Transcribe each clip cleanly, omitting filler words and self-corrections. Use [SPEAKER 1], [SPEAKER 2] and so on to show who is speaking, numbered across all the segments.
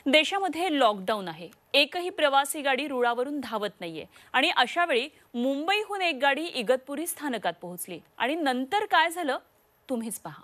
[SPEAKER 1] देशामध्ये लॉकडाऊन आहे, एकही प्रवासी गाडी रुळावरून धावत नाहीये आणि अशा वेळी मुंबईहून एक गाडी इगतपुरी स्थानकात पोहोचली आणि नंतर काय झालं तुम्हीच पहा।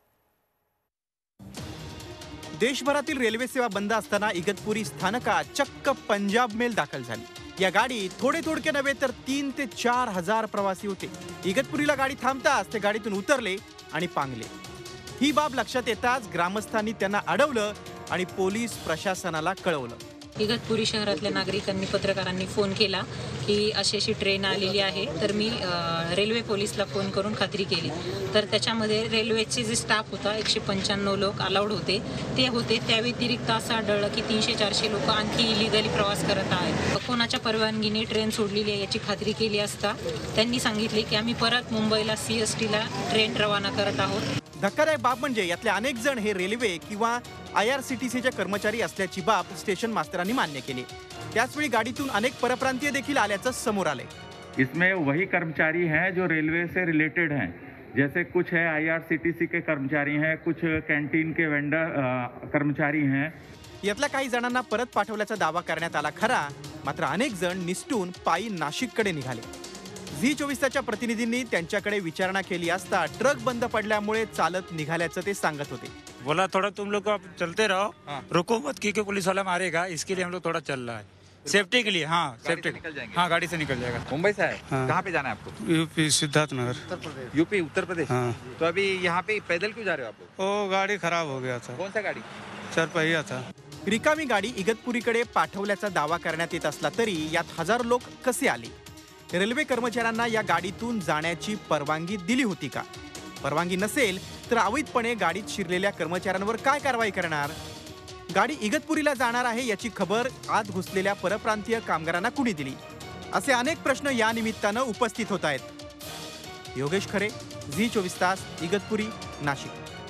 [SPEAKER 2] देशभरातील रेल्वे सेवा बंद असताना इगतपुरी स्थानकात चक्क पंजाब मेल दाखल झाली। या गाडीत थोडके नव्हे तर 3 ते 4 हजार प्रवासी होते। इगतपुरीला गाडी थांबताच ते गाडीतून उतरले आणि पांगले। ही बाब लक्षात येताच ग्रामस्थांनी त्यांना अडवलं आणि पोलीस प्रशासनाला कळवलं।
[SPEAKER 3] इगतपुरी शहरातल्या नागरिकांनी पत्रकारांनी फोन केला की अशी ट्रेन आलेली आहे, तर मी रेल्वे पोलीसला फोन करून खात्री केली। तर त्याच्यामध्ये रेल्वेचे जे स्टाफ होता 195 लोक अलाउड होते, त्या व्यतिरिक्त असं आढळलं की 300-400 लोक आणखी इलिगली प्रवास करत आहेत। कोणाच्या परवानगीने ट्रेन सोडलेली आहे याची खात्री केली असता त्यांनी सांगितले की आम्ही परत मुंबईला CSTला ट्रेन रवाना करत आहोत।
[SPEAKER 2] धक्कादायक बाब म्हणजे यातले अनेक जण हे रेल्वे किंवा IRCTCचे कर्मचारी असल्याची बाब स्टेशन मास्तरांनी मान्य केली। त्याचवेळी गाडीतून अनेक परप्रांतीय देखील आल्याचं समोर आले।
[SPEAKER 4] इसमें वही कर्मचारी हैं जो रेलवे से रिलेटेड हैं, जैसे कुछ है IRCTC के कर्मचारी हैं, कुछ कैंटीन के वेंडर कर्मचारी हैं।
[SPEAKER 2] यातल्या काही जणांना परत पाठवल्याचा दावा करण्यात आला खरा, मात्र अनेक जण निसटून पायी नाशिककडे निघाले। झी24च्या प्रतिनिधींनी त्यांच्याकडे विचारणा केली असता ट्रक बंद पडल्यामुळे चालत निघाल्याचं ते सांगत होते।
[SPEAKER 5] बोला थोड़ा तुम लोग आप चलते रहो, रुको मत क्योंकि पुलिस वाला मारेगा, इसके लिए हम लोग थोड़ा चल रहा है सेफ्टी के लिए। हाँ सेफ्टी
[SPEAKER 6] निकल जाएंगे।
[SPEAKER 5] हाँ गाड़ी से निकल जाएगा।
[SPEAKER 6] मुंबई से है?
[SPEAKER 5] हाँ।
[SPEAKER 6] कहाँ पे जाना है आपको?
[SPEAKER 5] यूपी सिद्धार्थ नगर।
[SPEAKER 6] यूपी उत्तर प्रदेश।
[SPEAKER 5] हाँ।
[SPEAKER 6] तो अभी यहाँ पे पैदल क्यों जा रहे हो आप लोग?
[SPEAKER 5] वो गाड़ी खराब हो गया था।
[SPEAKER 6] कौन सा गाड़ी?
[SPEAKER 5] 4 पहिया था।
[SPEAKER 2] रिकामी गाडी इगतपुरीकडे पाठवल्याचा दावा करण्यात येत असला तरी यात हजारो लोक कसे आले? रेल्वे कर्मचाऱ्यांना या गाडीतून जाण्याची परवानगी दिली होती का? परवानगी नसेल तर अवैधपणे गाडीत शिरलेल्या कर्मचाऱ्यांवर काय कारवाई करणार? गाडी इगतपुरीला जाणार आहे याची खबर आत घुसलेल्या परप्रांतीय कामगारांना कुणी दिली? असे अनेक प्रश्न या निमित्तानं उपस्थित होत आहेत। योगेश खरे, झी24 तास, इगतपुरी, नाशिक।